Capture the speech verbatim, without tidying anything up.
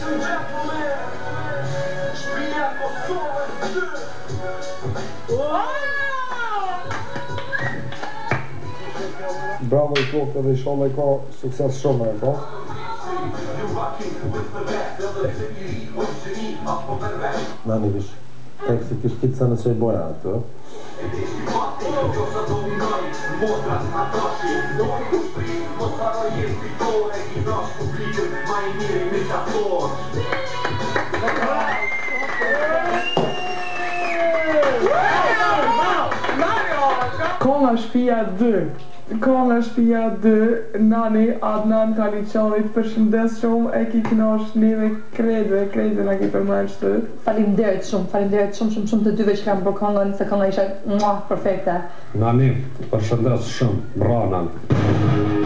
Bravo i plåt edhe inshallah ka sukses shumë e ka. Nani vish, teksti kish kitë sa në që i boja atë. Konga Shtëpia dy. Konga Shtëpia dy, Nani Adnan Kaliçanit, përshëndes shumë, e ki kënaqur neve krede, krede na ki përmend shtë. Faleminderit shumë, faleminderit shumë shumë shumë të dyve që kanë bërë këngën, se kënga ishte muah perfekte. Nani, përshëndes shumë, bravo Nani.